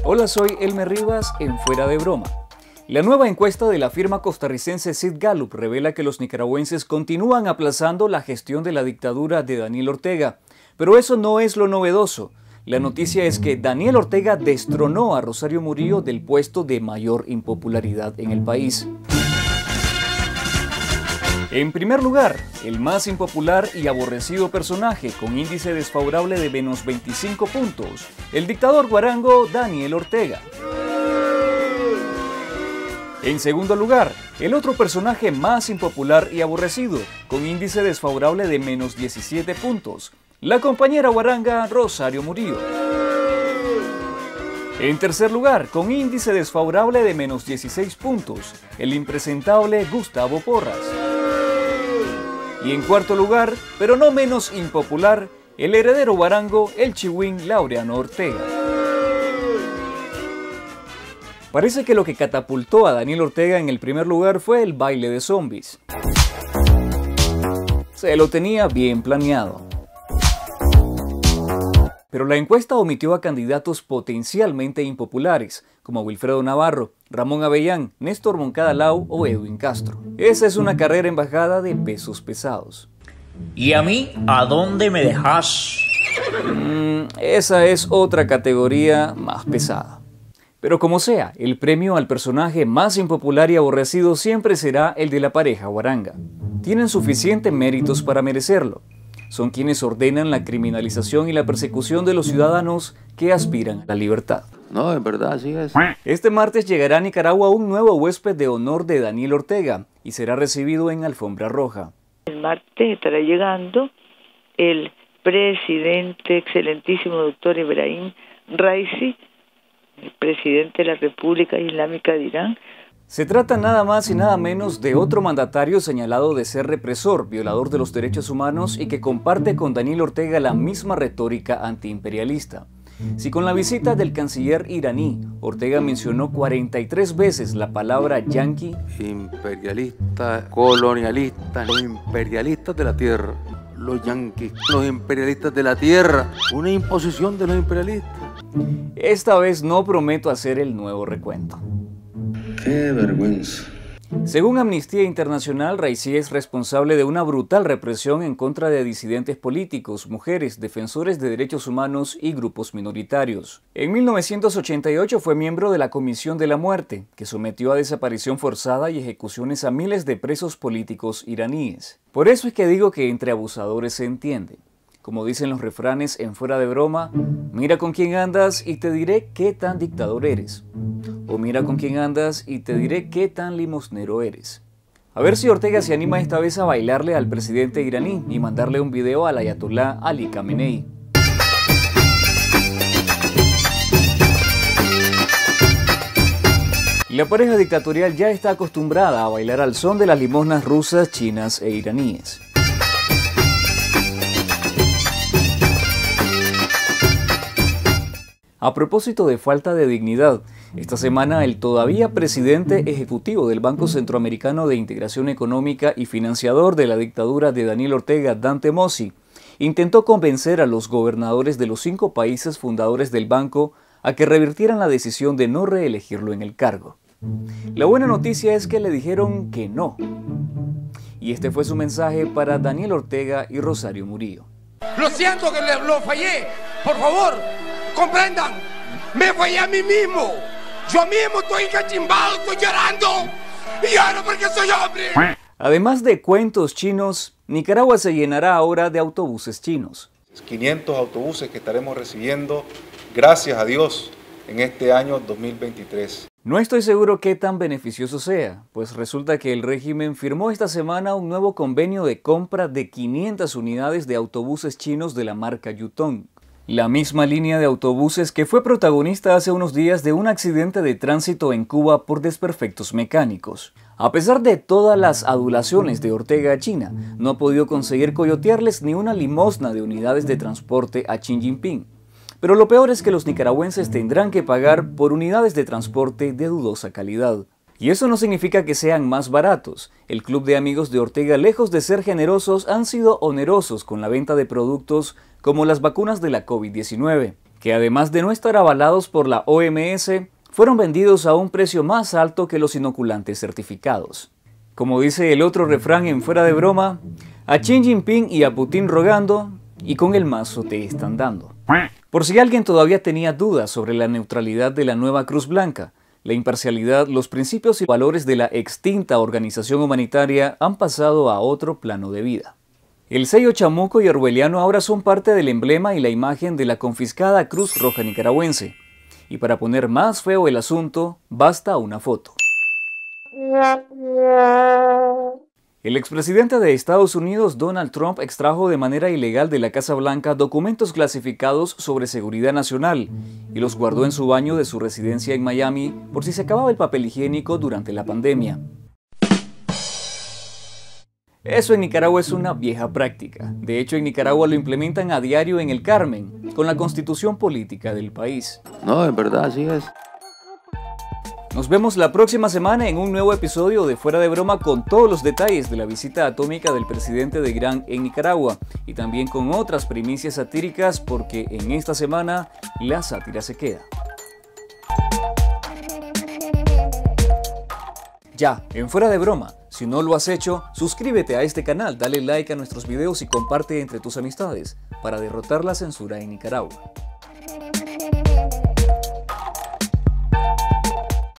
Hola, soy Elmer Rivas en Fuera de Broma. La nueva encuesta de la firma costarricense Sid Gallup revela que los nicaragüenses continúan aplazando la gestión de la dictadura de Daniel Ortega. Pero eso no es lo novedoso. La noticia es que Daniel Ortega destronó a Rosario Murillo del puesto de mayor impopularidad en el país. En primer lugar, el más impopular y aborrecido personaje con índice desfavorable de menos 25 puntos, el dictador guarango Daniel Ortega. En segundo lugar, el otro personaje más impopular y aborrecido, con índice desfavorable de menos 17 puntos, la compañera guaranga Rosario Murillo. En tercer lugar, con índice desfavorable de menos 16 puntos, el impresentable Gustavo Porras. Y en cuarto lugar, pero no menos impopular, el heredero guarango, el chihuín Laureano Ortega. Parece que lo que catapultó a Daniel Ortega en el primer lugar fue el baile de zombies. Se lo tenía bien planeado. Pero la encuesta omitió a candidatos potencialmente impopulares, como Wilfredo Navarro, Ramón Avellán, Néstor Moncada Lau o Edwin Castro. Esa es una carrera en bajada de pesos pesados. ¿Y a mí a dónde me dejas? Esa es otra categoría más pesada. Pero como sea, el premio al personaje más impopular y aborrecido siempre será el de la pareja guaranga. Tienen suficientes méritos para merecerlo. Son quienes ordenan la criminalización y la persecución de los ciudadanos que aspiran a la libertad. No, en verdad, así es. Este martes llegará a Nicaragua un nuevo huésped de honor de Daniel Ortega y será recibido en Alfombra Roja. El martes estará llegando el presidente, excelentísimo doctor Ibrahim Raisi, el presidente de la República Islámica de Irán. Se trata nada más y nada menos de otro mandatario señalado de ser represor, violador de los derechos humanos y que comparte con Daniel Ortega la misma retórica antiimperialista. Si con la visita del canciller iraní, Ortega mencionó 43 veces la palabra yanqui, Imperialista, colonialista, los imperialistas de la tierra, los yanquis, los imperialistas de la tierra, una imposición de los imperialistas. Esta vez no prometo hacer el nuevo recuento. ¡Qué vergüenza! Según Amnistía Internacional, Raisi es responsable de una brutal represión en contra de disidentes políticos, mujeres, defensores de derechos humanos y grupos minoritarios. En 1988 fue miembro de la Comisión de la Muerte, que sometió a desaparición forzada y ejecuciones a miles de presos políticos iraníes. Por eso es que digo que entre abusadores se entiende. Como dicen los refranes en Fuera de Broma, mira con quién andas y te diré qué tan dictador eres. O mira con quién andas y te diré qué tan limosnero eres. A ver si Ortega se anima esta vez a bailarle al presidente iraní y mandarle un video al ayatolá Ali Khamenei. La pareja dictatorial ya está acostumbrada a bailar al son de las limosnas rusas, chinas e iraníes. A propósito de falta de dignidad, esta semana el todavía presidente ejecutivo del Banco Centroamericano de Integración Económica y financiador de la dictadura de Daniel Ortega, Dante Mossi, intentó convencer a los gobernadores de los 5 países fundadores del banco a que revirtieran la decisión de no reelegirlo en el cargo. La buena noticia es que le dijeron que no. Y este fue su mensaje para Daniel Ortega y Rosario Murillo. Lo siento que lo fallé, por favor. Comprendan, me fallé a mí mismo. Yo mismo estoy encachimbado, estoy llorando. Y lloro porque soy hombre. Además de cuentos chinos, Nicaragua se llenará ahora de autobuses chinos. 500 autobuses que estaremos recibiendo, gracias a Dios, en este año 2023. No estoy seguro qué tan beneficioso sea, pues resulta que el régimen firmó esta semana un nuevo convenio de compra de 500 unidades de autobuses chinos de la marca Yutong. La misma línea de autobuses que fue protagonista hace unos días de un accidente de tránsito en Cuba por desperfectos mecánicos. A pesar de todas las adulaciones de Ortega a China, no ha podido conseguir coyotearles ni una limosna de unidades de transporte a Xi Jinping. Pero lo peor es que los nicaragüenses tendrán que pagar por unidades de transporte de dudosa calidad. Y eso no significa que sean más baratos. El club de amigos de Ortega, lejos de ser generosos, han sido onerosos con la venta de productos como las vacunas de la COVID-19, que además de no estar avalados por la OMS, fueron vendidos a un precio más alto que los inoculantes certificados. Como dice el otro refrán en Fuera de Broma, a Xi Jinping y a Putin rogando, y con el mazo te están dando. Por si alguien todavía tenía dudas sobre la neutralidad de la nueva Cruz Blanca, la imparcialidad, los principios y valores de la extinta organización humanitaria han pasado a otro plano de vida. El sello chamuco y orwelliano ahora son parte del emblema y la imagen de la confiscada Cruz Roja nicaragüense. Y para poner más feo el asunto, basta una foto. El expresidente de Estados Unidos, Donald Trump, extrajo de manera ilegal de la Casa Blanca documentos clasificados sobre seguridad nacional y los guardó en su baño de su residencia en Miami por si se acababa el papel higiénico durante la pandemia. Eso en Nicaragua es una vieja práctica. De hecho, en Nicaragua lo implementan a diario en el Carmen, con la constitución política del país. No, en verdad, así es. Nos vemos la próxima semana en un nuevo episodio de Fuera de Broma con todos los detalles de la visita atómica del presidente de Irán en Nicaragua y también con otras primicias satíricas porque en esta semana la sátira se queda. Ya, en Fuera de Broma, si no lo has hecho, suscríbete a este canal, dale like a nuestros videos y comparte entre tus amistades para derrotar la censura en Nicaragua.